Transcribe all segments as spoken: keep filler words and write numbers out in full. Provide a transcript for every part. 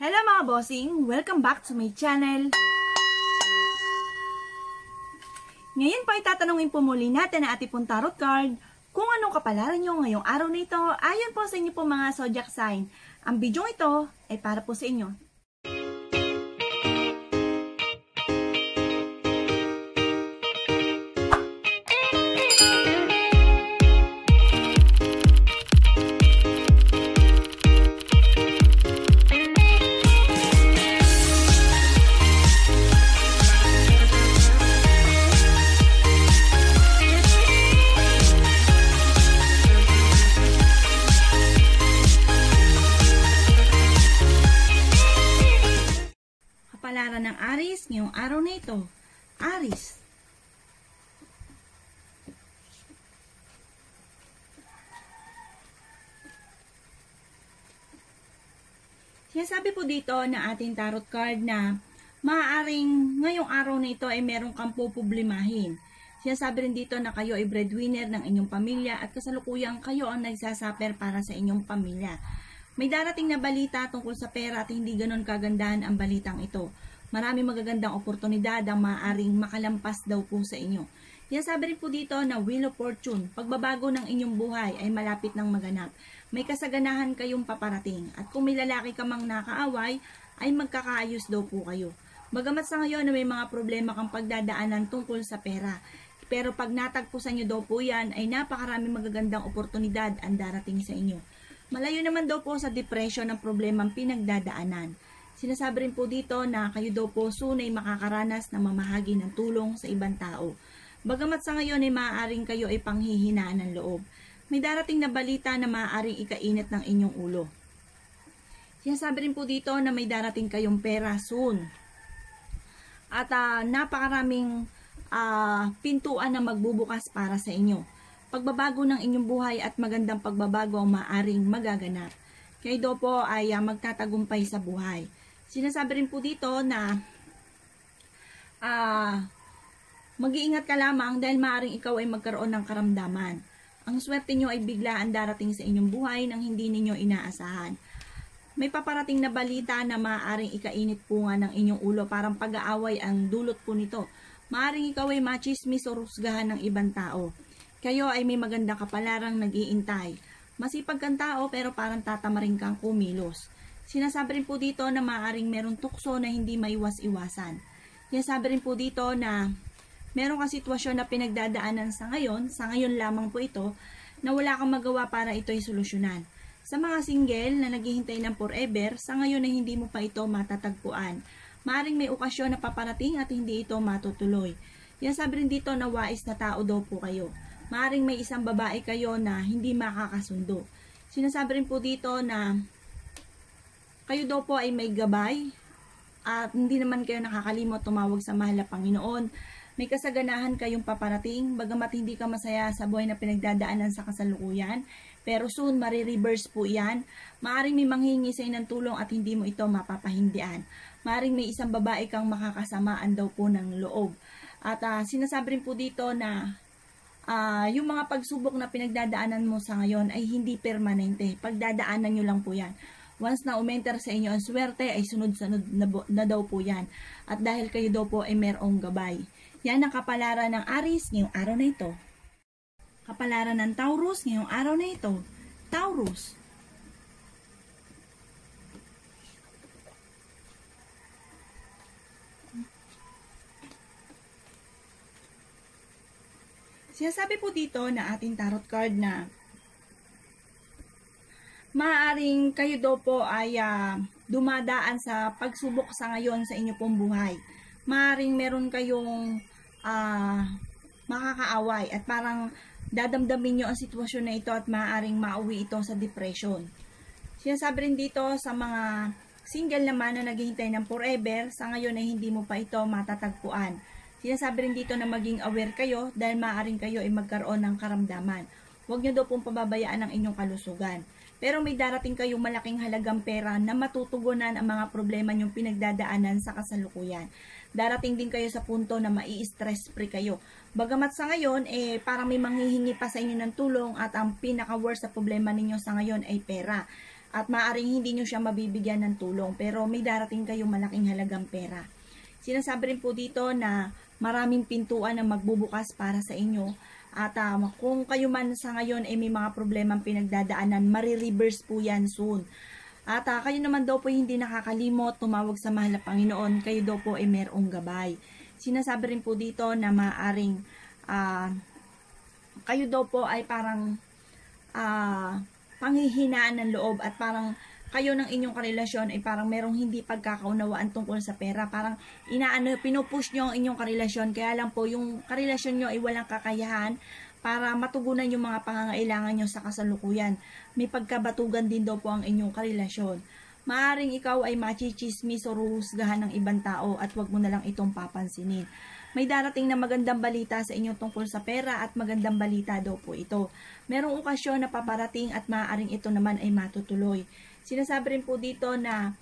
Hello mga bossing! Welcome back to my channel! Ngayon po itatanungin po muli natin ang ating pong tarot card kung anong kapalaran nyo ngayong araw na ito ayon po sa inyo po mga zodiac sign. Ang video ito ay para po sa inyo. Kapalaran ng Aries ngayong araw na ito. Aries. Sinasabi po dito na ating tarot card na maaaring ngayong araw na ito ay meron kang poproblemahin. Sinasabi rin dito na kayo ay breadwinner ng inyong pamilya at kasalukuyang kayo ang nagsasaper para sa inyong pamilya. May darating na balita tungkol sa pera at hindi ganon kagandahan ang balitang ito. Marami magagandang oportunidad ang maaaring makalampas daw po sa inyo. Sinasabi rin po dito na Wheel of Fortune, pagbabago ng inyong buhay ay malapit ng maganap. May kasaganahan kayong paparating at kung may lalaki ka mang nakaaway ay magkakaayos daw po kayo. Bagamat sa ngayon na may mga problema kang pagdadaanan tungkol sa pera. Pero pag natagpusan nyo daw po yan ay napakarami magagandang oportunidad ang darating sa inyo. Malayo naman daw po sa depression ang problemang pinagdadaanan. Sinasabi rin po dito na kayo daw po soon ay makakaranas na mamahagi ng tulong sa ibang tao. Bagamat sa ngayon ay maaaring kayo ay panghihinaan ng loob. May darating na balita na maaaring ikainit ng inyong ulo. Sinasabi rin po dito na may darating kayong pera soon. At uh, napakaraming uh, pintuan na magbubukas para sa inyo. Pagbabago ng inyong buhay at magandang pagbabago ang maaaring magaganap. Kayo daw po ay uh, magtatagumpay sa buhay. Sinasabi rin po dito na uh, mag-iingat ka lamang dahil maaaring ikaw ay magkaroon ng karamdaman. Ang swerte nyo ay biglaan darating sa inyong buhay nang hindi ninyo inaasahan. May paparating na balita na maaaring ikainit po nga ng inyong ulo, parang pag-aaway ang dulot po nito. Maaaring ikaw ay machismis o rusgahan ng ibang tao. Kayo ay may magandang kapalarang nag-iintay. Masipag kang tao pero parang tatamarin kang kumilos. Sinasabi rin po dito na maaaring merong tukso na hindi maiwas-iwasan. Sinasabi rin po dito na meron kang sitwasyon na pinagdadaanan sa ngayon, sa ngayon lamang po ito, na wala kang magawa para ito'y solusyonan. Sa mga single na naghihintay ng forever, sa ngayon ay hindi mo pa ito matatagpuan. Maaaring may okasyon na paparating at hindi ito matutuloy. Sinasabi rin dito na wais na tao daw po kayo. Maaaring may isang babae kayo na hindi makakasundo. Sinasabi rin po dito na kayo daw po ay may gabay at hindi naman kayo nakakalimot tumawag sa mahal na Panginoon. May kasaganahan kayong paparating, bagamat hindi ka masaya sa buhay na pinagdadaanan sa kasalukuyan. Pero soon, marireverse po yan. Maaaring may manghingi sa ng tulong at hindi mo ito mapapahindian. Maaaring may isang babae kang makakasamaan daw po ng loob. At uh, sinasabi rin po dito na Uh, yung mga pagsubok na pinagdadaanan mo sa ngayon ay hindi permanente. Pagdadaanan nyo lang po yan. Once na umenter sa inyo ang swerte ay sunod-sunod na, na daw po yan. At dahil kayo daw po ay merong gabay. Yan ang kapalaran ng Aries ngayong araw na ito. Kapalaran ng Taurus ngayong araw na ito. Taurus. Sinasabi po dito na ating tarot card na maaaring kayo daw po ay uh, dumadaan sa pagsubok sa ngayon sa inyo pong buhay. Maaaring meron kayong uh, makakaaway at parang dadamdamin nyo ang sitwasyon na ito at maaaring mauwi ito sa depression. Sinasabi rin dito sa mga single naman na naghihintay ng forever, sa ngayon ay hindi mo pa ito matatagpuan. Sinasabi rin dito na maging aware kayo dahil maaaring kayo ay magkaroon ng karamdaman. Huwag nyo daw pong pababayaan ang inyong kalusugan. Pero may darating kayong malaking halagang pera na matutugunan ang mga problema nyong pinagdadaanan sa kasalukuyan. Darating din kayo sa punto na mai-stress free kayo. Bagamat sa ngayon, eh, parang may manghihingi pa sa inyo ng tulong at ang pinaka-worst sa problema ninyo sa ngayon ay pera. at maaaring hindi nyo siya mabibigyan ng tulong, pero may darating kayong malaking halagang pera. Sinasabi rin po dito na maraming pintuan na magbubukas para sa inyo, at uh, kung kayo man sa ngayon ay may mga problemang pinagdadaanan, marireverse po yan soon. At uh, kayo naman daw po hindi nakakalimot, tumawag sa mahal na Panginoon, kayo daw po ay merong gabay. Sinasabi rin po dito na maaaring uh, kayo daw po ay parang uh, panghihinaan ng loob, at parang kayo ng inyong karelasyon ay parang merong hindi pagkakaunawaan tungkol sa pera. Parang inaano, pinupush nyo ang inyong karelasyon, kaya lang po yung karelasyon nyo ay walang kakayahan para matugunan yung mga pangangailangan nyo sa kasalukuyan. May pagkabatugan din daw po ang inyong karelasyon. Maaring ikaw ay machichismis o ruhusgahan ng ibang tao, at wag mo na lang itong papansinin. May darating na magandang balita sa inyo tungkol sa pera, at magandang balita daw po ito. Merong okasyon na paparating, at maaaring ito naman ay matutuloy. Sinasabi rin po dito na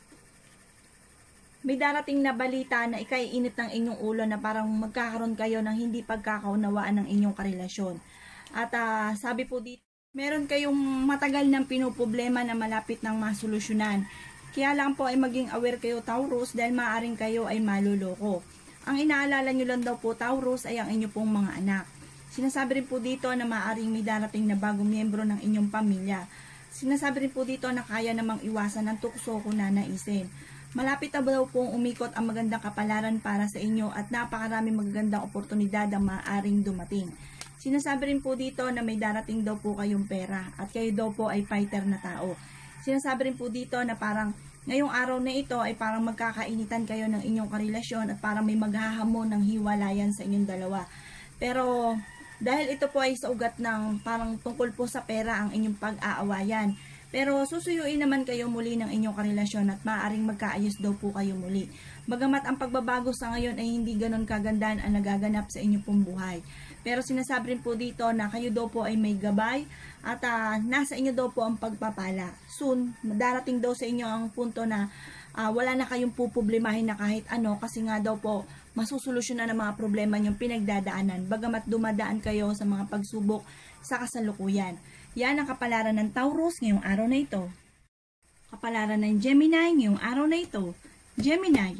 may darating na balita na ikaiinit ng inyong ulo, na parang magkakaroon kayo ng hindi pagkakaunawaan ng inyong karelasyon. At uh, sabi po dito, meron kayong matagal ng pinoproblema na malapit ng masolusyonan. Kaya lang po ay maging aware kayo, Taurus, dahil maaaring kayo ay maluloko. Ang inaalala nyo lang daw po, Taurus, ay ang inyo pong mga anak. Sinasabi rin po dito na maaaring may darating na bagong miyembro ng inyong pamilya. Sinasabi rin po dito na kaya namang iwasan ng tukso kung nanaisin. Malapit na daw pong umikot ang magandang kapalaran para sa inyo, at napakaraming magagandang oportunidad ang maaaring dumating. Sinasabi rin po dito na may darating daw po kayong pera, at kayo daw po ay fighter na tao. Sinasabi rin po dito na parang ngayong araw na ito ay parang magkakainitan kayo ng inyong karelasyon, at parang may maghahamon ng hiwalayan sa inyong dalawa. Pero dahil ito po ay sa ugat ng parang tungkol po sa pera ang inyong pag-aawayan. Pero susuyuin naman kayo muli ng inyong karelasyon, at maaaring magkaayos daw po kayo muli. Bagamat ang pagbabago sa ngayon ay hindi ganon kagandahan ang nagaganap sa inyong pong buhay. Pero sinasabi rin po dito na kayo daw po ay may gabay, at uh, nasa inyo daw po ang pagpapala. Soon, darating daw sa inyo ang punto na uh, wala na kayong puproblemahin na kahit ano, kasi nga daw po masusolusyonan ang mga problema niyong pinagdadaanan, bagamat dumadaan kayo sa mga pagsubok sa kasalukuyan. Yan ang kapalaran ng Taurus ngayong araw na ito. Kapalaran ng Gemini ngayong araw na ito. Gemini,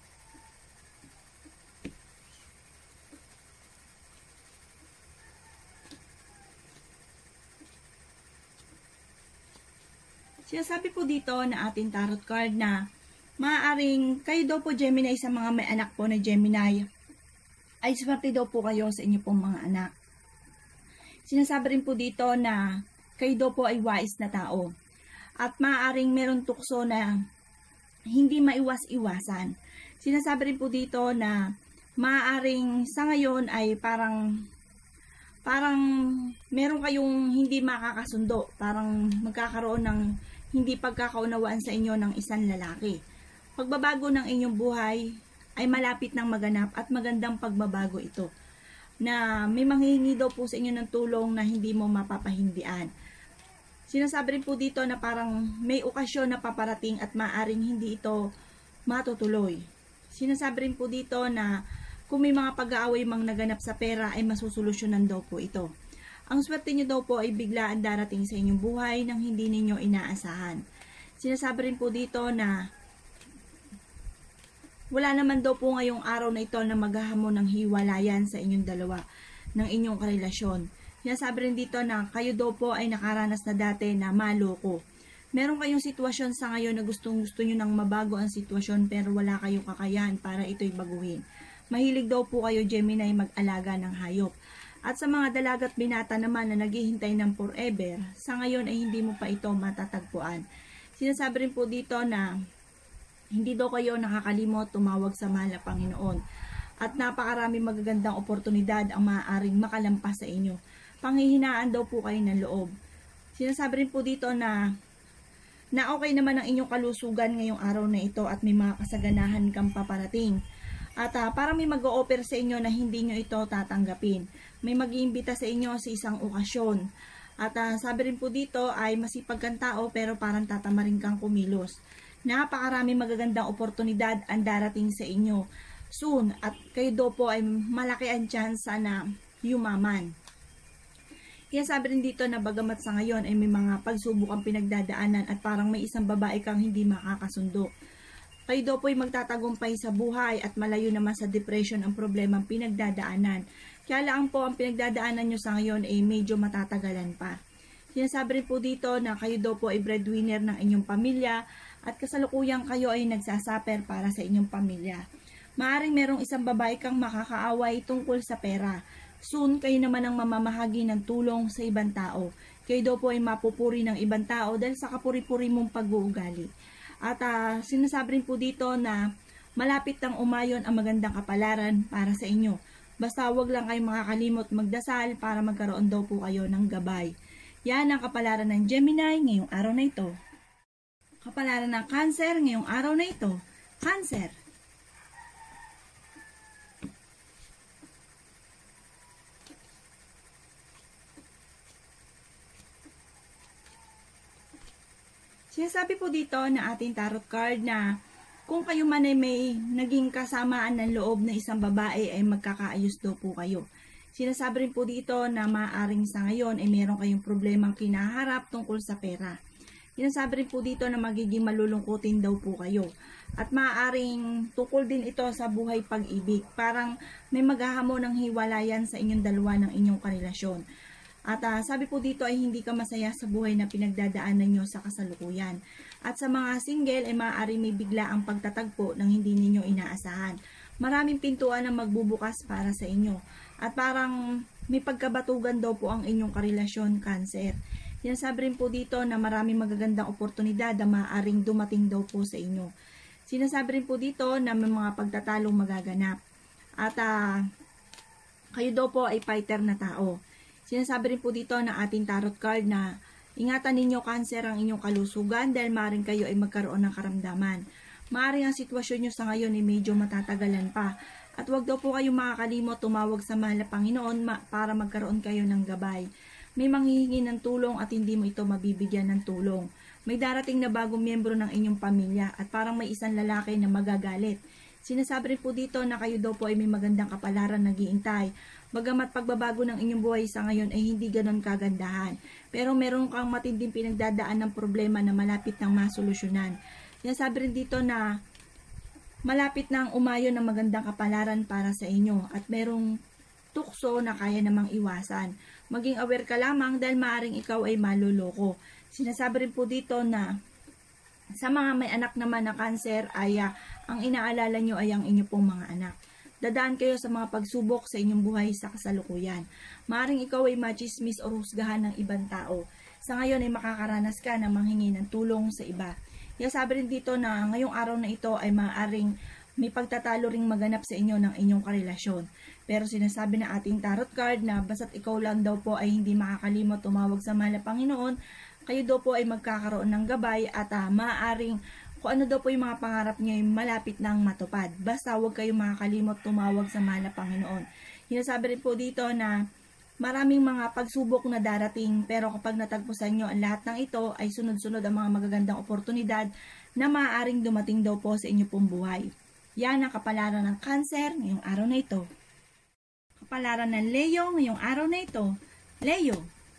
sinasabi po dito na ating tarot card na maaaring kayo daw po, Gemini, sa mga may anak po na Gemini, ay swerte daw po kayo sa inyo pong mga anak. Sinasabi rin po dito na kayo daw po ay wais na tao, at maaaring meron tukso na hindi maiwas-iwasan. Sinasabi rin po dito na maaaring sa ngayon ay parang parang meron kayong hindi makakasundo, parang magkakaroon ng hindi pagkakaunawaan sa inyo ng isang lalaki. Pagbabago ng inyong buhay ay malapit ng maganap, at magandang pagbabago ito, na may manghihingi daw po sa inyo ng tulong na hindi mo mapapahindian. Sinasabi rin po dito na parang may okasyon na paparating, at maaring hindi ito matutuloy. Sinasabi rin po dito na kung may mga pag-aaway mang naganap sa pera ay masusolusyonan daw po ito. Ang swerte nyo daw po ay biglaan darating sa inyong buhay nang hindi ninyo inaasahan. Sinasabi rin po dito na wala naman daw po ngayong araw na ito na maghahamon ng hiwalayan sa inyong dalawa, ng inyong karelasyon. Sinasabi rin dito na kayo daw po ay nakaranas na dati na maloko. Meron kayong sitwasyon sa ngayon na gustong gusto nyo nang mabago ang sitwasyon, pero wala kayong kakayahan para ito'y baguhin. Mahilig daw po kayo, Gemini, mag-alaga ng hayop. At sa mga dalagat binata naman na naghihintay ng forever, sa ngayon ay hindi mo pa ito matatagpuan. Sinasabi rin po dito na hindi daw kayo nakakalimot tumawag sa mahal na Panginoon, at napakarami magagandang oportunidad ang maaaring makalampas sa inyo. Panghihinaan daw po kayo ng loob. Sinasabi rin po dito na na okay naman ang inyong kalusugan ngayong araw na ito, at may mga kasaganahan kang paparating. At uh, parang may mag-o-offer sa inyo na hindi nyo ito tatanggapin. May mag-iimbita sa inyo sa isang okasyon. At uh, sabi rin po dito ay masipag kang tao, pero parang tatamarin kang kumilos. Napakarami magagandang oportunidad ang darating sa inyo soon, at kayo daw po ay malaki ang chance na yumaman. Kaya sabi rin dito na bagamat sa ngayon ay may mga pagsubok ang pinagdadaanan at parang may isang babae kang hindi makakasundo. Kayo daw po ay magtatagumpay sa buhay at malayo naman sa depression ang problemang pinagdadaanan. Kaya lang po ang pinagdadaanan nyo sa ngayon ay medyo matatagalan pa. Sinasabi rin po dito na kayo daw po ay breadwinner ng inyong pamilya at kasalukuyang kayo ay nagsasaper para sa inyong pamilya. Maaring merong isang babae kang makakaaway tungkol sa pera. Soon, kayo naman ang mamamahagi ng tulong sa ibang tao. Kayo daw po ay mapupuri ng ibang tao dahil sa kapuri-puri mong pag-uugali. At uh, sinasabi rin po dito na malapit nang umayon ang magandang kapalaran para sa inyo. Basta wag lang kayong makakalimot magdasal para magkaroon daw po kayo ng gabay. Yan ang kapalaran ng Gemini ngayong araw na ito. Kapalaran ng Cancer ngayong araw na ito. Cancer. Sinasabi po dito na ating tarot card na kung kayo man ay may naging kasamaan ng loob na isang babae ay magkakaayos daw po kayo. Sinasabi rin po dito na maaaring sa ngayon ay meron kayong problemang kinaharap tungkol sa pera. Sinasabi rin po dito na magiging malulungkutin daw po kayo. At maaaring tungkol din ito sa buhay pag-ibig. Parang may maghahamon ng hiwalayan sa inyong dalawa ng inyong karelasyon. At uh, sabi po dito ay hindi ka masaya sa buhay na pinagdadaanan nyo sa kasalukuyan. At sa mga single ay maaari may bigla ang pagtatagpo ng hindi ninyo inaasahan. Maraming pintuan na magbubukas para sa inyo. At parang may pagkabatugan daw po ang inyong karelasyon, Cancer. Sinasabi rin po dito na maraming magagandang oportunidad na maaaring dumating daw po sa inyo. Sinasabi rin po dito na may mga pagtatalong magaganap. At uh, kayo daw po ay fighter na tao. Sinasabi rin po dito na ating tarot card na ingatan ninyo, Cancer, ang inyong kalusugan dahil maaaring kayo ay magkaroon ng karamdaman. Maaaring ang sitwasyon nyo sa ngayon ay medyo matatagalan pa. At wag daw po kayong makakalimot tumawag sa mahal na Panginoon para magkaroon kayo ng gabay. May manghihingi ng tulong at hindi mo ito mabibigyan ng tulong. May darating na bagong miyembro ng inyong pamilya at parang may isang lalaki na magagalit. Sinasabi rin po dito na kayo daw po ay may magandang kapalaran na naghihintay. Bagamat pagbabago ng inyong buhay sa ngayon ay hindi ganon kagandahan. Pero meron kang matinding pinagdadaan ng problema na malapit nang masolusyonan. Sinasabi rin dito na malapit nang umayon ng magandang kapalaran para sa inyo at merong tukso na kaya namang iwasan. Maging aware ka lamang dahil maaaring ikaw ay maluloko. Sinasabi rin po dito na sa mga may anak naman na Cancer ay uh, ang inaalala nyo ay ang inyo pong mga anak. Dadaan kayo sa mga pagsubok sa inyong buhay sa kasalukuyan. Maaring ikaw ay machismis o husgahan ng ibang tao. Sa ngayon ay makakaranas ka na manghingi ng tulong sa iba. Kaya sabi rin dito na ngayong araw na ito ay maaaring may pagtatalo ring maganap sa inyo ng inyong karelasyon. Pero sinasabi na ating tarot card na basta't ikaw lang daw po ay hindi makakalimot tumawag sa mahal na Panginoon, kayo daw po ay magkakaroon ng gabay at uh, maaaring kung ano daw po yung mga pangarap niyo ay malapit nang matupad. Basta huwag kayong makakalimot tumawag sa mahal na Panginoon. Sinasabi rin po dito na maraming mga pagsubok na darating pero kapag natagpusan nyo ang lahat ng ito ay sunod-sunod ang mga magagandang oportunidad na maaaring dumating daw po sa inyo pong buhay. Yan ang kapalaran ng Cancer ngayong araw na ito. Kapalaran ng Leo ngayong araw na ito. Leo.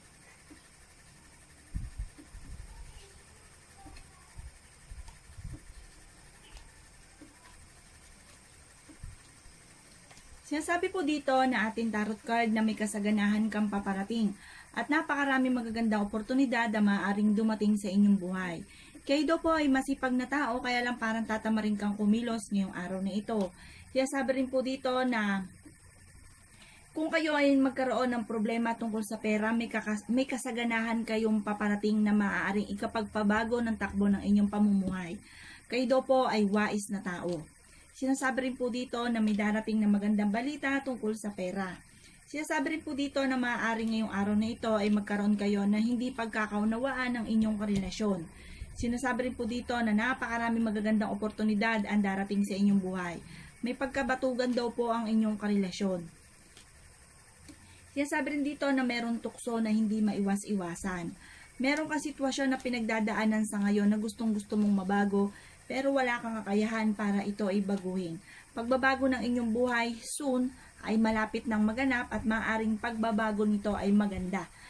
Sinasabi po dito na ating tarot card na may kasaganahan kang paparating at napakarami magagandang oportunidad na maaaring dumating sa inyong buhay. Kayo daw po ay masipag na tao kaya lang parang tatamarin kang kumilos ngayong araw na ito. Sinasabi rin po dito na kung kayo ay magkaroon ng problema tungkol sa pera, may, kakas may kasaganahan kayong paparating na maaaring ikapagpabago ng takbo ng inyong pamumuhay. Kayo daw po ay wais na tao. Sinasabi rin po dito na may darating na magandang balita tungkol sa pera. Sinasabi rin po dito na maaaring ngayong araw na ito ay magkaroon kayo na hindi pagkakaunawaan ng inyong karelasyon. Sinasabi rin po dito na napakarami magagandang oportunidad ang darating sa inyong buhay. May pagkabatugan daw po ang inyong karelasyon. Sinasabi rin dito na merong tukso na hindi maiwas-iwasan. Meron kang sitwasyon na pinagdadaanan sa ngayon na gustong-gusto mong mabago, pero wala kang kakayahan para ito ay baguhin. Pagbabago ng inyong buhay soon ay malapit nang maganap at maaaring pagbabago nito ay maganda.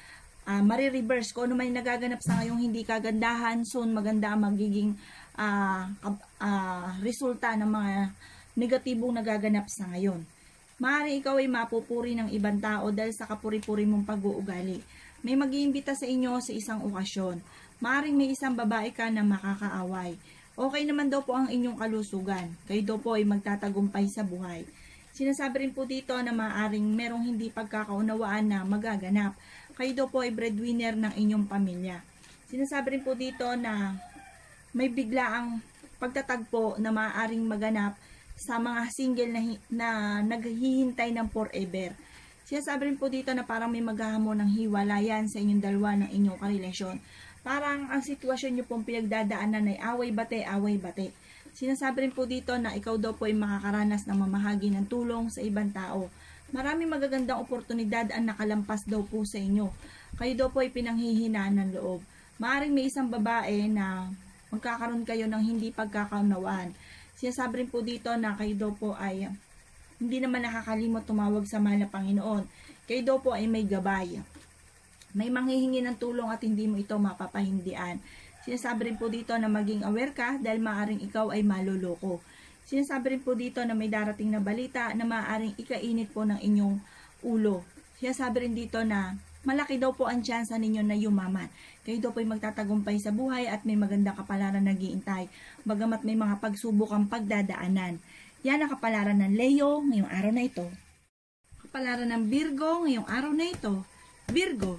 uh, marireverse. Kung ano man yung nagaganap sa ngayong hindi kagandahan, soon maganda ang magiging uh, uh, resulta ng mga negatibong nagaganap sa ngayon. Maaari ikaw ay mapupuri ng ibang tao dahil sa kapuri-puri mong pag-uugali. May mag-iimbita sa inyo sa isang okasyon. Maaring may isang babae ka na makakaaway. Okay naman daw po ang inyong kalusugan. Kayo daw po ay magtatagumpay sa buhay. Sinasabi rin po dito na maaaring merong hindi pagkakaunawaan na magaganap. Kayo daw po ay breadwinner ng inyong pamilya. Sinasabi rin po dito na may biglaang pagtatagpo na maaaring maganap sa mga single na, na naghihintay ng forever. Sinasabi rin po dito na parang may maghahamon ng hiwalayan sa inyong dalawa ng inyong karelasyon. Parang ang sitwasyon nyo pong pinagdadaanan ay away-bate, away-bate. Sinasabi rin po dito na ikaw daw po ay makakaranas ng mamahagi ng tulong sa ibang tao. Maraming magagandang oportunidad ang nakalampas daw po sa inyo. Kayo daw po ay pinanghihinaan ng loob. Maaring may isang babae na magkakaroon kayo ng hindi pagkakaunawaan. Sinasabi rin po dito na kayo daw po ay hindi naman nakakalimot tumawag sa mahal na Panginoon. Kayo daw po ay may gabay. May manghihingi ng tulong at hindi mo ito mapapahindian. Sinasabi rin po dito na maging aware ka dahil maaaring ikaw ay maluloko. Sinasabi rin po dito na may darating na balita na maaaring ikainit po ng inyong ulo. Sinasabi rin dito na malaki daw po ang tsansa ninyo na yumaman. Kayo daw po ay magtatagumpay sa buhay at may magandang kapalaran na nag-iintay. Bagamat may mga pagsubok ang pagdadaanan. Yan ang kapalaran ng Leo ngayong araw na ito. Kapalaran ng Virgo ngayong araw na ito. Virgo.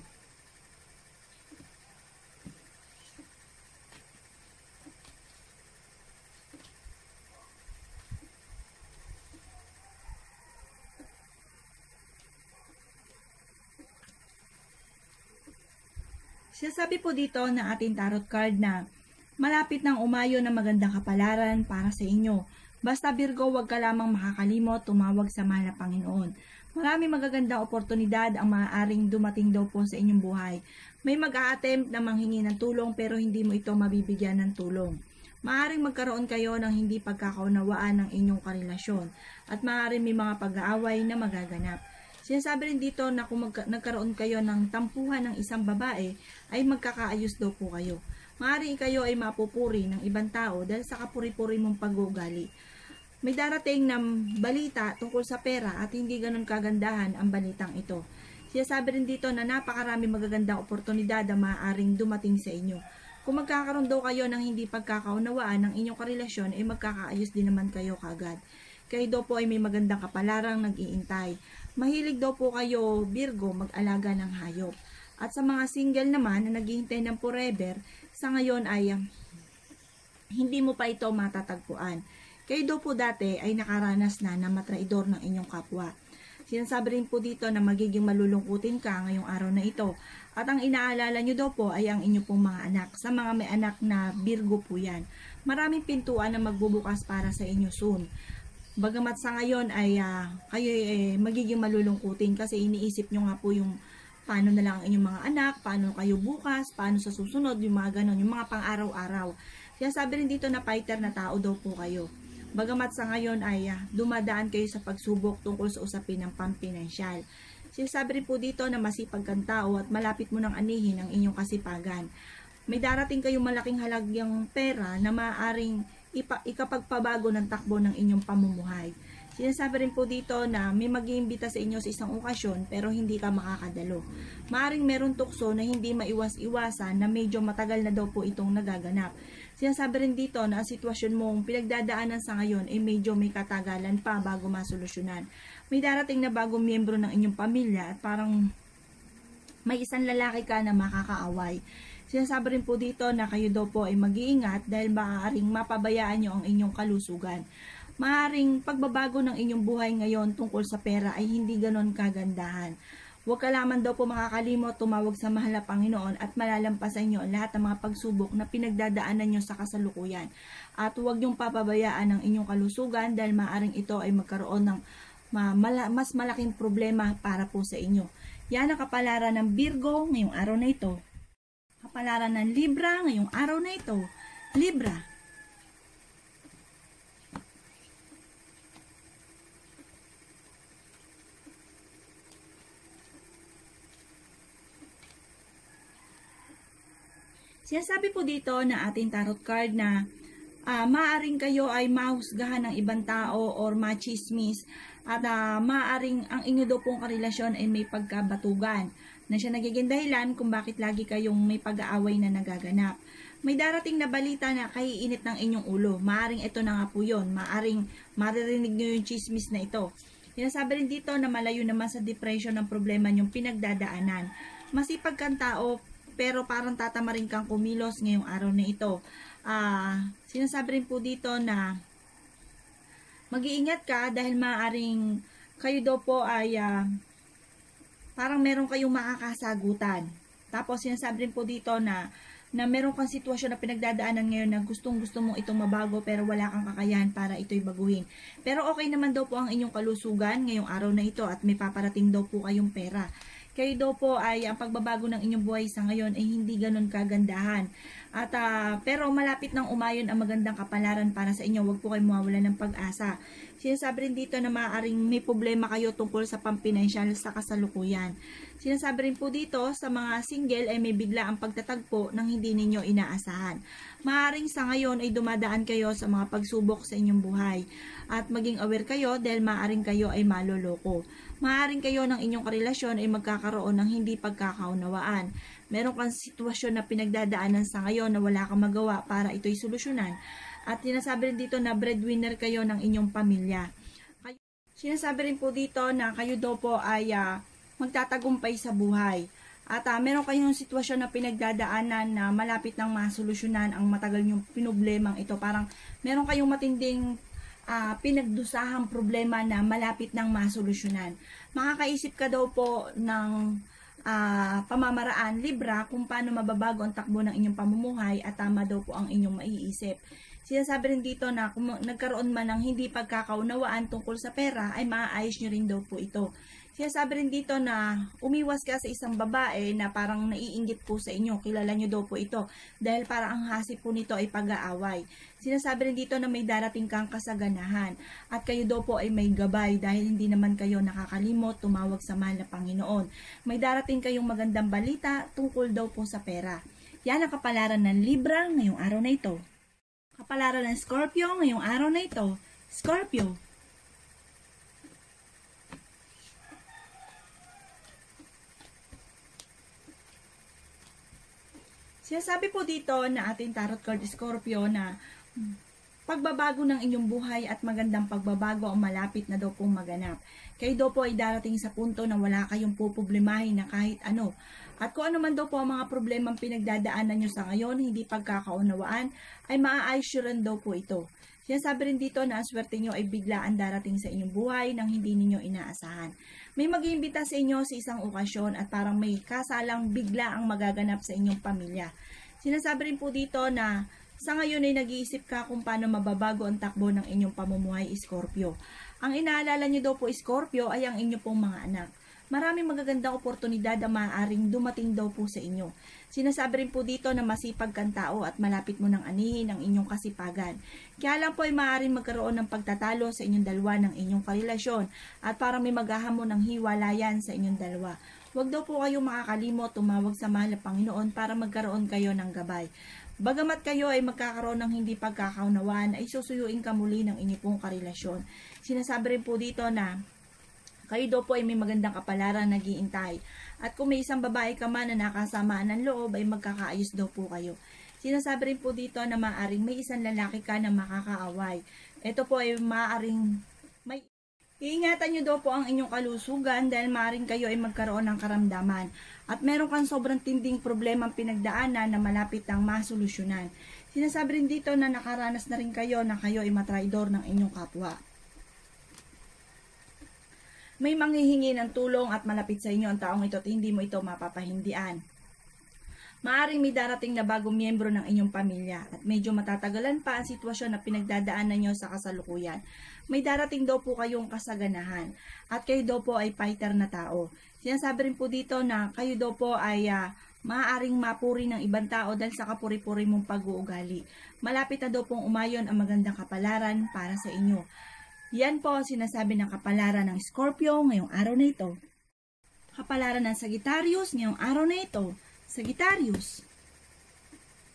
Sinasabi po dito ng ating tarot card na malapit nang umayo na magandang kapalaran para sa inyo. Basta Virgo, huwag ka lamang makakalimot, tumawag sa mahal na Panginoon. Marami magagandang oportunidad ang maaaring dumating daw po sa inyong buhay. May mag-a-attempt na manghingi ng tulong pero hindi mo ito mabibigyan ng tulong. Maaaring magkaroon kayo ng hindi pagkakaunawaan ng inyong karelasyon at maaaring may mga pag-aaway na magaganap. Sinasabi rin dito na kung magka- nagkaroon kayo ng tampuhan ng isang babae, ay magkakaayos daw po kayo. Maaaring kayo ay mapupuri ng ibang tao dahil sa kapuri-puri mong pag-uugali. May darating na balita tungkol sa pera at hindi ganun kagandahan ang balitang ito. Sinasabi rin dito na napakarami magagandang oportunidad ang maaaring dumating sa inyo. Kung magkakaroon daw kayo ng hindi pagkakaunawaan ng inyong karelasyon, ay magkakaayos din naman kayo kaagad. Kayo daw po ay may magandang kapalarang nag-iintay. Mahilig daw po kayo, Virgo, mag-alaga ng hayop. At sa mga single naman na naghihintay ng forever, sa ngayon ay um, hindi mo pa ito matatagpuan. Kayo daw po dati ay nakaranas na na matraidor ng inyong kapwa. Sinasabi rin po dito na magiging malulungkutin ka ngayong araw na ito. At ang inaalala nyo daw po ay ang inyong pong mga anak. Sa mga may anak na Virgo po yan. Maraming pintuan na magbubukas para sa inyo soon. Bagamat sa ngayon ay uh, kayo eh, magiging malulungkutin kasi iniisip nyo nga po yung paano na lang ang inyong mga anak, paano kayo bukas, paano sa susunod, yung mga ganon, yung mga pang-araw-araw. Kaya sabi rin dito na fighter na tao daw po kayo. Bagamat sa ngayon ay uh, dumadaan kayo sa pagsubok tungkol sa usapin ng pampinansyal. Sinasabi rin po dito na masipag kang tao at malapit mo nang anihin ang inyong kasipagan. May darating kayong malaking halagang pera na maaaring ipa, ikapagpabago ng takbo ng inyong pamumuhay. Sinasabi rin po dito na may mag-iimbita sa inyo sa isang okasyon pero hindi ka makakadalo. Maaring meron tukso na hindi maiwas-iwasan na medyo matagal na daw po itong nagaganap. Sinasabi rin dito na ang sitwasyon mong pinagdadaanan sa ngayon ay medyo may katagalan pa bago masolusyonan. May darating na bagong miyembro ng inyong pamilya at parang may isang lalaki ka na makakaaway. Sinasabi rin po dito na kayo daw po ay mag-iingat dahil maaaring mapabayaan nyo ang inyong kalusugan. Maaaring pagbabago ng inyong buhay ngayon tungkol sa pera ay hindi ganon kagandahan. Huwag ka lamang daw po makakalimot tumawag sa mahal na Panginoon at malalampasan nyo ang lahat ng mga pagsubok na pinagdadaanan nyo sa kasalukuyan. At huwag nyong papabayaan ang inyong kalusugan dahil maaaring ito ay magkaroon ng mas malaking problema para po sa inyo. Yan ang kapalaran ng Virgo ngayong araw na ito. Kapalaran ng Libra ngayong araw na ito. Libra. Sinasabi po dito na ating tarot card na uh, maaring kayo ay mahusgahan ng ibang tao or machismis at uh, maaring ang inyo daw pong karelasyon ay may pagkabatugan na siya nagiging dahilan kung bakit lagi kayong may pag-aaway na nagaganap. May darating na balita na kaiinit ng inyong ulo. Maaring ito na nga po yun. Maaring maririnig nyo yung chismis na ito. Sinasabi rin dito na malayo naman sa depression ng problema nyong pinagdadaanan. Masipag kang tao, pero parang tatamarin kang kumilos ngayong araw na ito. Uh, sinasabi rin po dito na mag-iingat ka dahil maaaring kayo daw po ay uh, parang meron kayong makakasagutan. Tapos sinasabi rin po dito na na meron kang sitwasyon na pinagdadaanan ngayon na gustong gusto mong itong mabago pero wala kang kakayahan para ito'y baguhin. Pero okay naman daw po ang inyong kalusugan ngayong araw na ito at may paparating daw po kayong pera. Kayo daw po ay ang pagbabago ng inyong buhay sa ngayon ay hindi ganun kagandahan. At uh, pero malapit nang umayon ang magandang kapalaran para sa inyo. Huwag po kayong mawawalan ng pag-asa. Sinasabi rin dito na maaaring may problema kayo tungkol sa pampinansyal sa kasalukuyan. Sinasabi rin po dito sa mga single ay may bigla ang pagtatagpo ng hindi ninyo inaasahan. Maaaring sa ngayon ay dumadaan kayo sa mga pagsubok sa inyong buhay. At maging aware kayo dahil maaaring kayo ay maloloko. Maaaring kayo ng inyong karelasyon ay magkakaroon ng hindi pagkakaunawaan. Meron kang sitwasyon na pinagdadaanan sa ngayon na wala kang magawa para ito'y solusyonan. At sinasabi rin dito na breadwinner kayo ng inyong pamilya. Sinasabi rin po dito na kayo daw po ay uh, magtatagumpay sa buhay. At uh, meron kayong sitwasyon na pinagdadaanan na malapit nang masolusyonan ang matagal nyong pinoblemang ito. Parang meron kayong matinding Uh, pinagdusahang problema na malapit nang masolusyonan. Makakaisip ka daw po ng uh, pamamaraan, Libra, kung paano mababago ang takbo ng inyong pamumuhay at tama daw po ang inyong maiisip. Sinasabi rin dito na kung nagkaroon man ng hindi pagkakaunawaan tungkol sa pera, ay maaayos nyo rin daw po ito. Sinasabi rin dito na umiwas ka sa isang babae na parang naiinggit po sa inyo. Kilala nyo daw po ito dahil parang ang hasip po nito ay pag-aaway. Sinasabi rin dito na may darating kang kasaganahan at kayo daw po ay may gabay dahil hindi naman kayo nakakalimot tumawag sa mahal na Panginoon. May darating kayong magandang balita tungkol daw po sa pera. Yan ang kapalaran ng Libra ngayong araw na ito. Kapalaran ng Scorpio ngayong araw na ito. Scorpio. Sinasabi po dito na ating tarot card Scorpio na pagbabago ng inyong buhay at magandang pagbabago ang malapit na daw pong maganap. Kayo daw po ay darating sa punto na wala kayong puproblemahin na kahit ano. At kung ano man daw po ang mga problemang pinagdadaanan nyo sa ngayon, hindi pagkakaunawaan, ay maaayos rin daw po ito. Sinasabi rin dito na ang swerte nyo ay biglaan darating sa inyong buhay nang hindi ninyo inaasahan. May mag-iimbita sa inyo sa isang okasyon at parang may kasalang bigla ang magaganap sa inyong pamilya. Sinasabi rin po dito na sa ngayon ay nag-iisip ka kung paano mababago ang takbo ng inyong pamumuhay, Scorpio. Ang inaalala nyo daw po, Scorpio, ay ang inyong pong mga anak. Maraming magagandang oportunidad ang maaaring dumating daw po sa inyo. Sinasabi rin po dito na masipag kang tao at malapit mo nang anihin ang inyong kasipagan. Kaya lang po ay maaaring magkaroon ng pagtatalo sa inyong dalawa ng inyong karelasyon at parang may maghahamon ng hiwalayan sa inyong dalawa. Huwag daw po kayong makakalimot tumawag sa mahal na Panginoon para magkaroon kayo ng gabay. Bagamat kayo ay magkakaroon ng hindi pagkakaunawaan, ay susuyuin ka muli ng inyong pong karelasyon. Sinasabi rin po dito na kayo daw po ay may magandang kapalaran nag-iintay. At kung may isang babae ka man na nakasamaan ng loob, ay magkakaayos daw po kayo. Sinasabi rin po dito na maaaring may isang lalaki ka na makakaaway. Ito po ay maaaring may iingatan nyo daw po ang inyong kalusugan dahil maaaring kayo ay magkaroon ng karamdaman. At meron kang sobrang tinding problema pinagdaanan na malapit ang masolusyonan. Sinasabi rin dito na nakaranas na rin kayo na kayo ay matraidor ng inyong kapwa. May manghihingi ng tulong at malapit sa inyo ang taong ito at hindi mo ito mapapahindian. Maaring may darating na bagong miyembro ng inyong pamilya at medyo matatagalan pa ang sitwasyon na pinagdadaanan nyo sa kasalukuyan. May darating daw po kayong kasaganahan at kayo daw po ay fighter na tao. Sinasabi rin po dito na kayo daw po ay uh, maaaring mapuri ng ibang tao dahil sa kapuri-puri mong pag-uugali. Malapit na daw pong umayon ang magandang kapalaran para sa inyo. Yan po ang sinasabi ng kapalaran ng Scorpio ngayong araw na ito. Kapalaran ng Sagittarius ngayong araw na ito. Sagittarius.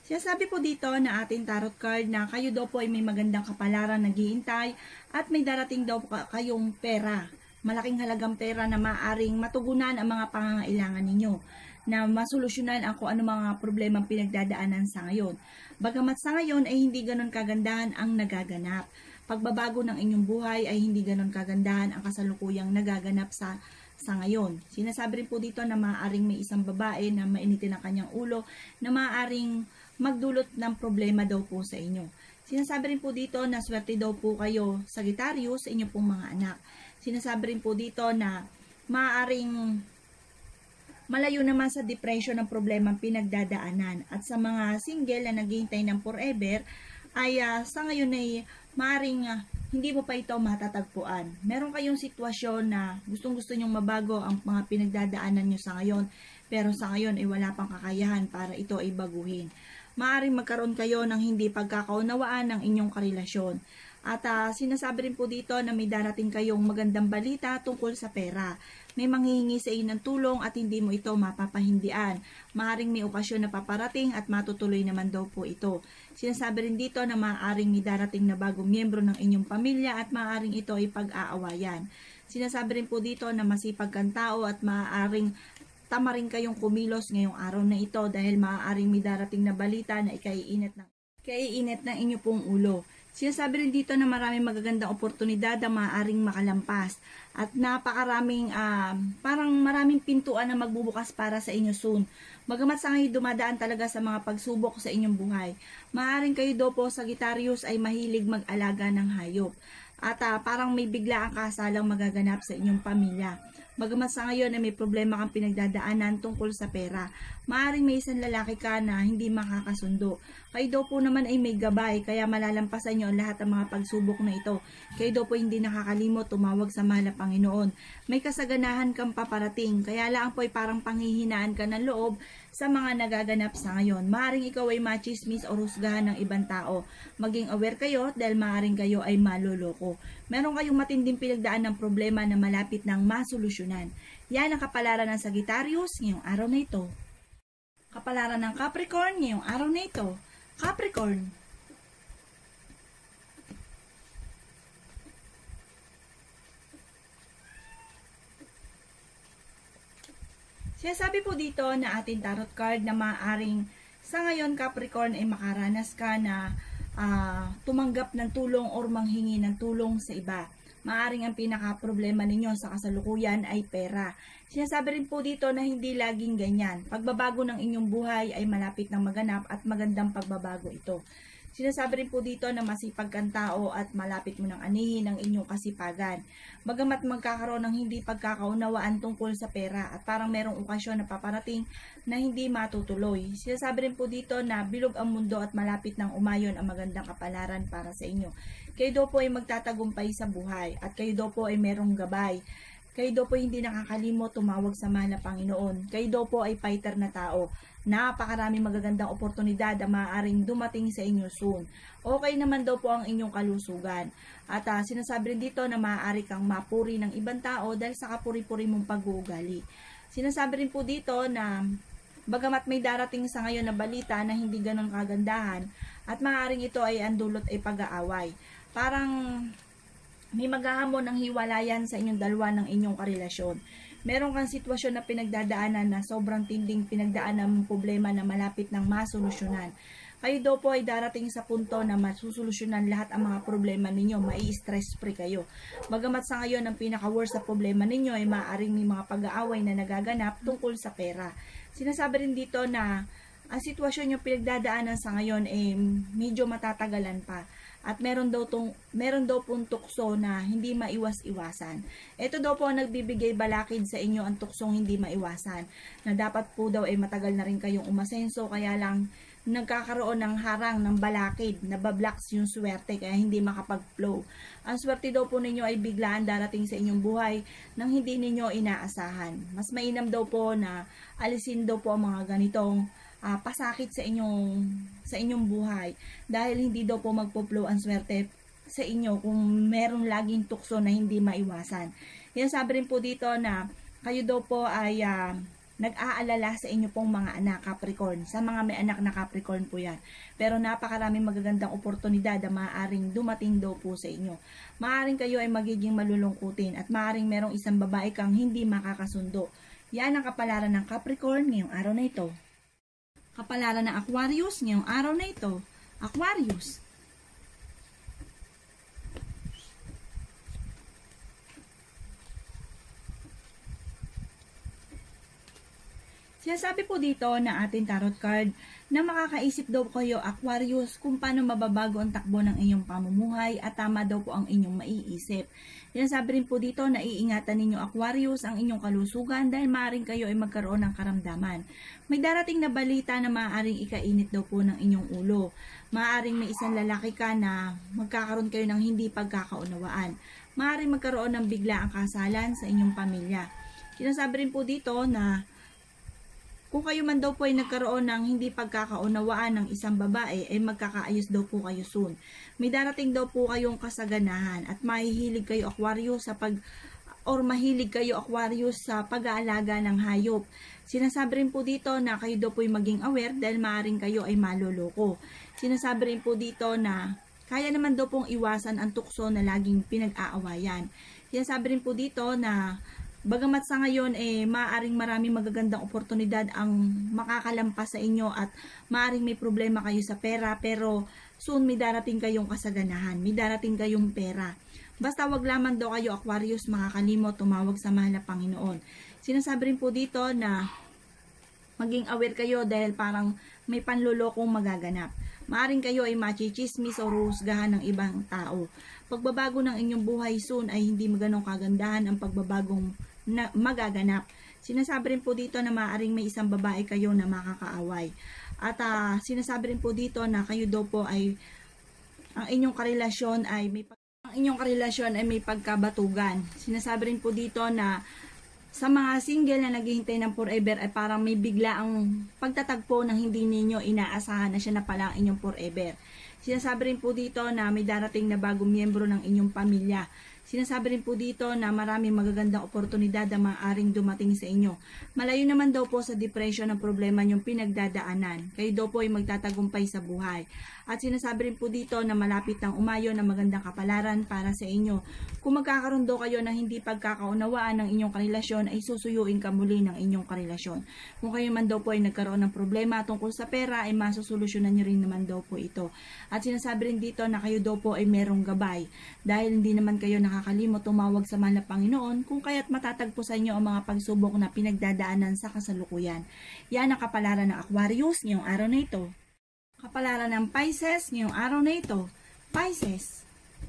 Sinasabi po dito na ating tarot card na kayo daw po ay may magandang kapalaran naghihintay at may darating daw po kayong pera. Malaking halagang pera na maaring matugunan ang mga pangangailangan ninyo, na masolusyonan ang kung ano mga problemang pinagdadaanan sa ngayon. Bagamat sa ngayon ay hindi ganon kagandahan ang nagaganap. Pagbabago ng inyong buhay ay hindi ganon kagandahan ang kasalukuyang nagaganap sa sa ngayon. Sinasabi rin po dito na maaaring may isang babae na mainitin ang kanyang ulo na maaaring magdulot ng problema daw po sa inyo. Sinasabi rin po dito na swerte daw po kayo, Sagittarius, sa inyo pong mga anak. Sinasabi rin po dito na maaaring malayo naman sa depression ng problemang pinagdadaanan. At sa mga single na naghihintay ng forever, ay uh, sa ngayon ay maaaring uh, hindi mo pa ito matatagpuan. Meron kayong sitwasyon na gustong-gusto nyong mabago ang mga pinagdadaanan nyo sa ngayon, pero sa ngayon ay wala pang kakayahan para ito ay baguhin. Maaaring magkaroon kayo ng hindi pagkakaunawaan ng inyong karelasyon. At uh, sinasabi rin po dito na may darating kayong magandang balita tungkol sa pera. May manghihingi sa iyo ng tulong at hindi mo ito mapapahindian. Maaaring may okasyon na paparating at matutuloy naman daw po ito. Sinasabi rin dito na maaaring may darating na bagong miyembro ng inyong pamilya at maaaring ito ay pag-aawayan. Sinasabi rin po dito na masipag kang tao at maaaring tama rin kayong kumilos ngayong araw na ito dahil maaaring may darating na balita na ikaiinit ng, ikaiinit ng inyo pong ulo. Sinasabi rin dito na maraming magagandang oportunidad na maaaring makalampas at napakaraming uh, parang maraming pintuan na magbubukas para sa inyo soon. Bagamat sa ngayon dumadaan talaga sa mga pagsubok sa inyong buhay, maaaring kayo daw po, Sagittarius, ay mahilig mag-alaga ng hayop at uh, parang may bigla ang kasalang magaganap sa inyong pamilya. Bagamat sa ngayon ay may problema kang pinagdadaanan tungkol sa pera, maaaring may isang lalaki ka na hindi makakasundo. Kayo daw po naman ay may gabay, kaya malalampasan nyo ang lahat ng mga pagsubok na ito. Kayo daw po hindi nakakalimot tumawag sa mahal na Panginoon. May kasaganahan kang paparating, kaya lang po ay parang panghihinaan ka ng loob sa mga nagaganap sa ngayon. Maaaring ikaw ay machismis o husgahan ng ibang tao. Maging aware kayo dahil maaaring kayo ay maloloko. Meron kayong matinding pinagdaan ng problema na malapit ng masolusyonan. Yan ang kapalaran ng Sagittarius ngayong araw na ito. Kapalaran ng Capricorn ngayong araw na ito. Capricorn. Sinasabi po dito na ating tarot card na maaaring sa ngayon, Capricorn, ay makaranas ka na uh, tumanggap ng tulong o manghingi ng tulong sa iba. Maaring ang pinaka-problema ninyo sa kasalukuyan ay pera. Sinasabi rin po dito na hindi laging ganyan. Pagbabago ng inyong buhay ay malapit ng maganap at magandang pagbabago ito. Sinasabi rin po dito na masipag kang tao at malapit mo ng anihin ang inyong kasipagan. Bagamat magkakaroon ng hindi pagkakaunawaan tungkol sa pera at parang merong okasyon na paparating na hindi matutuloy. Sinasabi rin po dito na bilog ang mundo at malapit ng umayon ang magandang kapalaran para sa inyo. Kayo daw po ay magtatagumpay sa buhay at kayo daw po ay merong gabay. Kayo daw po hindi nakakalimot tumawag sa mahal na Panginoon. Kayo daw po ay fighter na tao. Napakaraming magagandang oportunidad na maaaring dumating sa inyo soon. Okay naman daw po ang inyong kalusugan. At uh, sinasabi rin dito na maaari kang mapuri ng ibang tao dahil sa kapuri-puri mong pag-uugali. Sinasabi rin po dito na bagamat may darating sa ngayon na balita na hindi ganun kagandahan at maaaring ito ay andulot ay pag-aaway. Parang may maghahamon ng hiwalayan sa inyong dalawa ng inyong karelasyon. Meron kang sitwasyon na pinagdadaanan na sobrang tinding pinagdaanan ng problema na malapit ng masolusyonan. Kayo daw po ay darating sa punto na masusolusyonan lahat ang mga problema ninyo, mai-stress free kayo. Bagamat sa ngayon ang pinaka-worst sa problema ninyo ay maaaring may mga pag-aaway na nagaganap tungkol sa pera. Sinasabi rin dito na ang sitwasyon nyo pinagdadaanan sa ngayon ay medyo matatagalan pa. At meron daw, tong, meron daw pong tukso na hindi maiwas-iwasan. Ito daw po ang nagbibigay balakid sa inyo ang tuksong hindi maiwasan. Na dapat po daw ay matagal na rin kayong umasenso, kaya lang nagkakaroon ng harang ng balakid, nabablocks yung swerte kaya hindi makapag-flow. Ang swerte daw po ninyo ay biglaan darating sa inyong buhay nang hindi ninyo inaasahan. Mas mainam daw po na alisin daw po ang mga ganitong uh, pasakit sa inyong sa inyong buhay dahil hindi daw po magpo-flow ang swerte sa inyo kung merong laging tukso na hindi maiwasan. Yan sabi rin po dito na kayo daw po ay uh, nag-aalala sa inyo pong mga anak, Capricorn. Sa mga may anak na Capricorn po yan. Pero napakaraming magagandang oportunidad na maaaring dumating daw po sa inyo. Maaaring kayo ay magiging malulungkutin at maaaring merong isang babae kang hindi makakasundo. Yan ang kapalaran ng Capricorn ngayong araw na ito. Kapalaran ng Aquarius ngayong araw na ito. Aquarius. Sinasabi po dito na ating tarot card na makakaisip daw kayo, Aquarius, kung paano mababago ang takbo ng inyong pamumuhay at tama daw po ang inyong maiisip. Sinasabi rin po dito na iingatan ninyo, Aquarius, ang inyong kalusugan dahil maaaring kayo ay magkaroon ng karamdaman. May darating na balita na maaaring ikainit daw po ng inyong ulo. Maaaring may isang lalaki ka na magkakaroon kayo ng hindi pagkakaunawaan. Maaaring magkaroon ng biglaang kasalan sa inyong pamilya. Sinasabi rin po dito na kung kayo man daw po ay nagkaroon ng hindi pagkakaunawaan ng isang babae, ay magkakaayos daw po kayo soon. May darating daw po kayong kasaganahan at mahihilig kayo, Aquarius, sa pag or mahilig kayo, Aquarius, sa pag-aalaga ng hayop. Sinasabi rin po dito na kayo daw po ay maging aware dahil maaaring kayo ay maloloko. Sinasabi rin po dito na kaya naman daw pong iwasan ang tukso na laging pinag-aawayan. Sinasabi rin po dito na bagamat sa ngayon, eh, maaaring maraming magagandang oportunidad ang makakalampas sa inyo at maaaring may problema kayo sa pera, pero soon may darating kayong kasaganahan, may darating kayong pera. Basta wag lamang daw kayo, Aquarius, makakalimot, tumawag sa mahal na Panginoon. Sinasabi rin po dito na maging aware kayo dahil parang may panlulokong magaganap. Maaring kayo ay machichismis o husgahan ng ibang tao. Pagbabago ng inyong buhay soon ay hindi maganong kagandahan ang pagbabagong na magaganap. Sinasabi rin po dito na maaaring may isang babae kayo na makakaaway. At uh, sinasabi rin po dito na kayo daw po ay ang inyong karelasyon ay may ang inyong karelasyon ay may pagkabatugan. Sinasabi rin po dito na sa mga single na naghihintay ng forever ay parang may bigla ang pagtatagpo ng hindi ninyo inaasahan na siya na pala ang inyong forever. Sinasabi rin po dito na may darating na bagong miyembro ng inyong pamilya. Sinasabi rin po dito na maraming magagandang oportunidad na maaaring dumating sa inyo. Malayo naman daw po sa depression ang problema niyong pinagdadaanan. Kayo daw po ay magtatagumpay sa buhay. At sinasabi rin po dito na malapit ng umayo na magandang kapalaran para sa inyo. Kung magkakaroon daw kayo ng hindi pagkakaunawaan ng inyong karelasyon, ay susuyuin ka muli ng inyong karelasyon. Kung kayo man daw po ay nagkaroon ng problema tungkol sa pera, ay masusolusyonan niyo rin naman daw po ito. At sinasabi rin dito na kayo daw po ay merong gabay. Dahil hindi naman kayo nakakalimot tumawag sa mahal na Panginoon, kung kaya't matatagpo sa inyo ang mga pagsubok na pinagdadaanan sa kasalukuyan. Yan ang kapalaran ng Aquarius ngayong araw na ito. Kapalaran ng Pisces ngayong araw na ito. Pisces.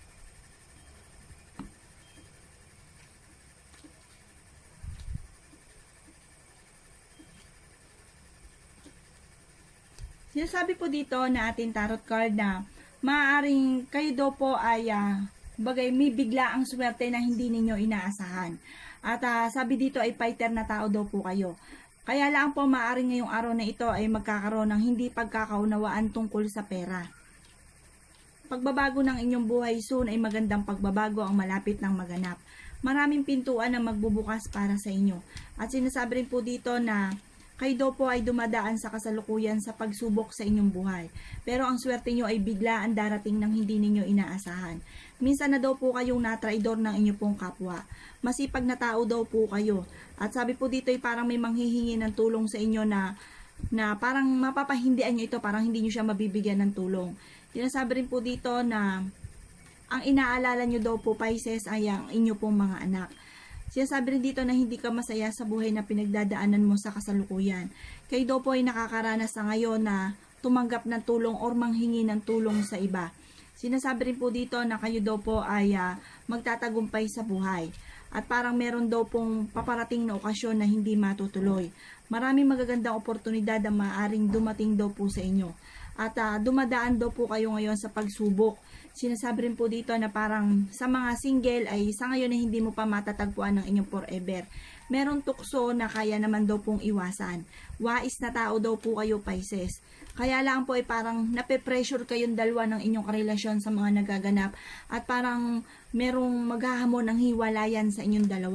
Sinasabi po dito na ating tarot card na maaaring kayo daw po ay uh, bagay may bigla ang swerte na hindi ninyo inaasahan. At uh, sabi dito ay fighter na tao daw po kayo. Kaya lang po maaaring ngayong araw na ito ay magkakaroon ng hindi pagkakaunawaan tungkol sa pera. Pagbabago ng inyong buhay soon ay magandang pagbabago ang malapit ng maganap. Maraming pintuan na magbubukas para sa inyo. At sinasabi rin po dito na kayo daw po ay dumadaan sa kasalukuyan sa pagsubok sa inyong buhay. Pero ang swerte nyo ay biglaan darating ng hindi ninyo inaasahan. Minsan na daw po kayong natraidor ng inyong pong kapwa. Masipag na tao daw po kayo. At sabi po dito ay parang may manghihingi ng tulong sa inyo na, na parang mapapahindian nyo ito, parang hindi nyo siya mabibigyan ng tulong. Sinasabi rin po dito na ang inaalala nyo daw po, Pisces, ay ang inyo pong mga anak. Sinasabi rin dito na hindi ka masaya sa buhay na pinagdadaanan mo sa kasalukuyan. Kayo daw po ay nakakaranas sa ngayon na tumanggap ng tulong or manghingi ng tulong sa iba. Sinasabi rin po dito na kayo daw po ay uh, magtatagumpay sa buhay. At parang meron daw pong paparating na okasyon na hindi matutuloy. Maraming magagandang oportunidad na maaaring dumating daw po sa inyo. At uh, dumadaan daw po kayo ngayon sa pagsubok. Sinasabi rin po dito na parang sa mga single ay sa ngayon na hindi mo pa matatagpuan ng inyong forever. Meron tukso na kaya naman daw pong iwasan. Wais na tao daw po kayo, Pisces. Kaya lang po ay parang nape-pressure kayong dalawa ng inyong karelasyon sa mga nagaganap at parang merong maghahamon ng hiwalayan sa inyong dalawa.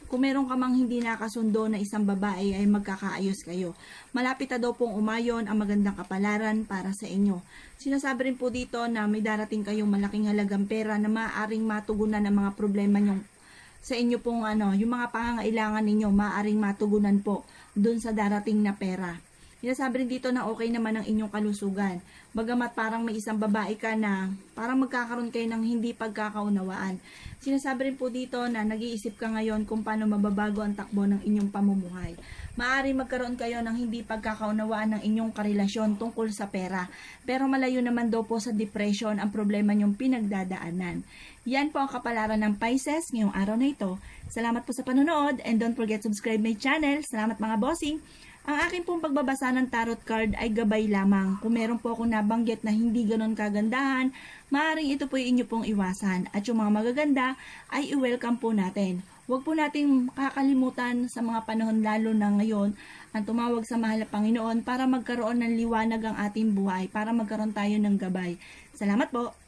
Kung meron ka mang hindi nakasundo na isang babae ay magkakaayos kayo. Malapit na daw pong umayon ang magandang kapalaran para sa inyo. Sinasabi rin po dito na may darating kayong malaking halagang pera na maaaring matugunan ang mga problema nyo sa inyo pong ano, yung mga pangangailangan ninyo maaaring matugunan po dun sa darating na pera. Sinasabi rin dito na okay naman ang inyong kalusugan. Bagamat parang may isang babae ka na parang magkakaroon kayo ng hindi pagkakaunawaan. Sinasabi rin po dito na nag-iisip ka ngayon kung paano mababago ang takbo ng inyong pamumuhay. Maaari magkaroon kayo ng hindi pagkakaunawaan ng inyong karelasyon tungkol sa pera. Pero malayo naman daw po sa depression ang problema nyong pinagdadaanan. Yan po ang kapalaran ng Pisces ngayong araw na ito. Salamat po sa panonood and don't forget to subscribe my channel. Salamat mga bossing! Ang akin pong pagbabasa ng tarot card ay gabay lamang. Kung meron po akong nabanggit na hindi ganon kagandahan, maaaring ito po yung inyo pong iwasan. At yung mga magaganda ay i-welcome po natin. Huwag po nating kakalimutan sa mga panahon lalo na ngayon ang tumawag sa mahal na Panginoon para magkaroon ng liwanag ang ating buhay, para magkaroon tayo ng gabay. Salamat po!